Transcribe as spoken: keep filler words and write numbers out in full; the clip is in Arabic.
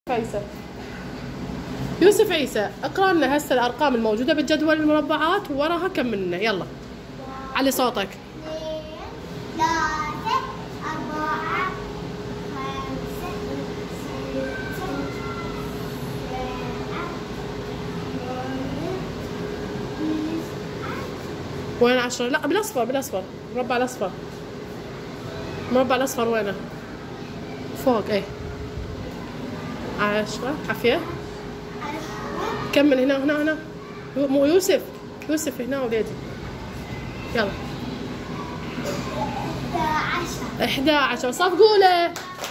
عيسى يوسف عيسى اقرا لنا هسه الارقام الموجوده بالجدول المربعات ووراها كملنا. يلا علي صوتك. اثنين ثلاثة أربعة خمسة ستة سبعة وين عشرة؟ لا بالاصفر بالاصفر المربع الاصفر المربع الاصفر وينه؟ فوق. ايه عشرة. عافية. كمل هنا هنا هنا. مو يوسف يوسف هنا وليدي. يلا أحد عشر إحدى عشر. صف قوله.